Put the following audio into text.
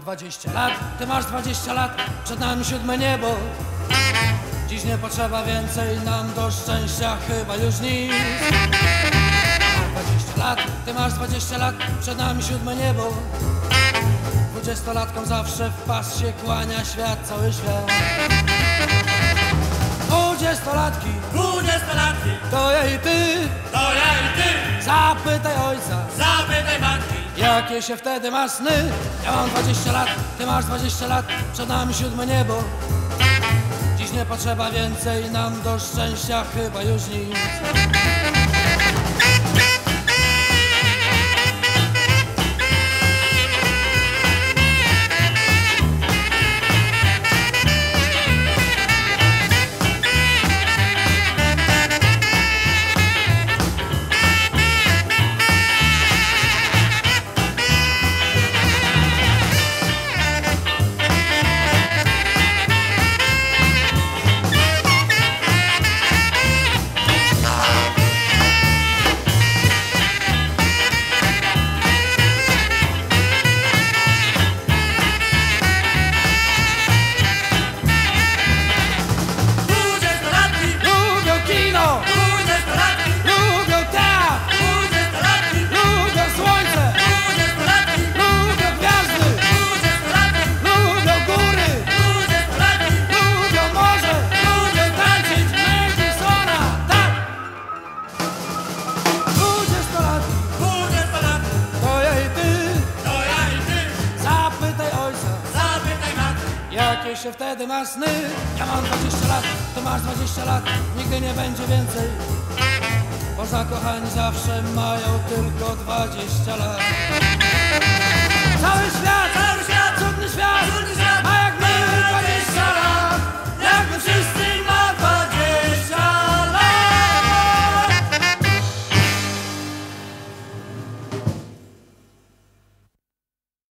20 lat, ty masz 20 lat, przed nami 7 niebo. Dziś nie potrzeba więcej nam do szczęścia chyba już nic. Mam 20 lat, ty masz 20 lat, przed nami 7 niebo. 20-latkom zawsze w pas się kłania świat, cały świat. 20-latki, to ja i ty, zapytaj ojca, zapytaj matki. jakie się wtedy ma sny. Ja mam 20 lat, ty masz 20 lat, przed nami 7 niebo. Dziś nie potrzeba więcej nam do szczęścia chyba już nic. Jakie się wtedy ma sny. Ja mam 20 lat, ty masz 20 lat, nigdy nie będzie więcej, bo zakochani zawsze mają tylko 20 lat. Cały świat, cudny świat,